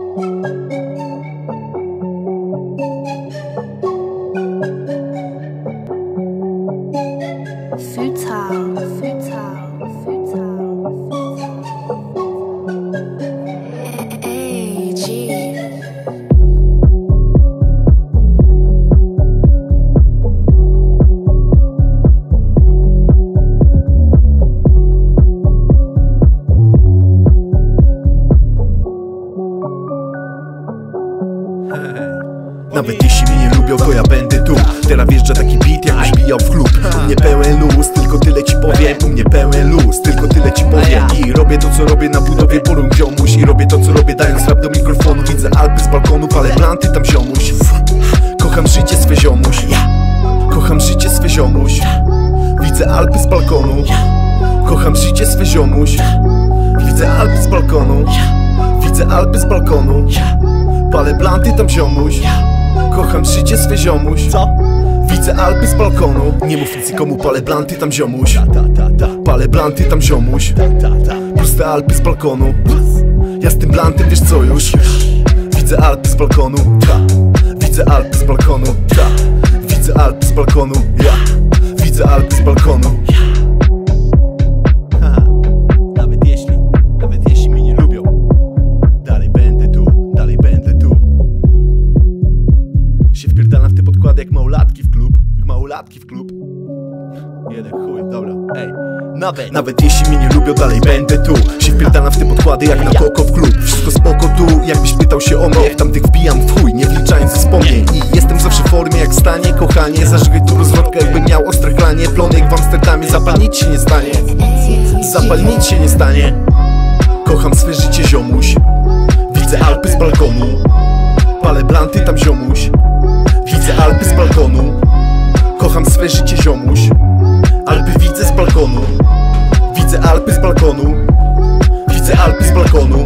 Nawet jeśli mnie nie lubią, to ja będę tu. Teraz wjeżdża taki beat, jakbyś bijał w klub. U mnie pełen luz, tylko tyle ci powiem. U mnie pełen luz, tylko tyle ci powiem. I robię to co robię na budowie porun ziomuś. I robię to co robię dając rap do mikrofonu. Widzę Alpy z balkonu, palę blanty tam ziomuś. Kocham życie swe ziomuś. Kocham życie swe ziomuś. Widzę Alpy z balkonu. Kocham życie swe ziomuś. Widzę Alpy z balkonu. Widzę Alpy z balkonu. Palę blanty tam ziomuś. Kocham życie swe ziomuś. Widzę Alpy z balkonu. Nie mów nic nikomu, palę blanty tam ziomuś. Palę blanty tam ziomuś. Proste Alpy z balkonu. Ja z tym blantem wiesz co już. Widzę Alpy z balkonu. Widzę Alpy z balkonu. Widzę Alpy z balkonu. Widzę Alpy z balkonu. Nawet jeśli mnie nie lubią, dalej będę tu. Się wpierdalam w te podkłady jak małolatki w klub. Jeden chuj, dobra, ej. Nawet jeśli mnie nie lubią, dalej będę tu. Się wpierdalam w te podkłady jak na koko w klub. Wszystko spoko tu, jakbyś pytał się o mnie. W tamtych wbijam w chuj, nie wliczając wspomnień. I jestem zawsze w formie jak stanie, kochanie. Zażygaj tu rozrodkę, jakbym miał ostre chlanie. Plony jak w Amsterdamie, zapal nic się nie stanie. Zapal nic się nie stanie. Kocham swe życie ziomuś. Widzę Alpy z balkonu. Palę blanty tam ziomuś. Widzę Alpy z balkonu. Kocham swe życie ziomuś. Alpy widzę z balkonu. Widzę Alpy z balkonu. Widzę Alpy z balkonu.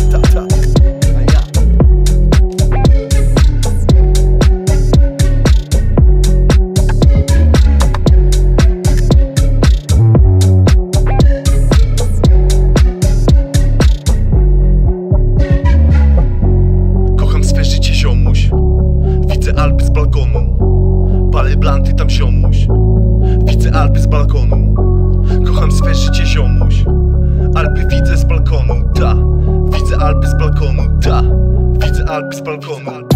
Kocham swe życie ziomuś. Widzę Alpy z balkonu. Palę blanty tam ziomuś. Widzę Alpy z balkonu. Kocham swe życie ziomuś. Alpy widzę z balkonu, widzę Alpy z balkonu, widzę Alpy z balkonu.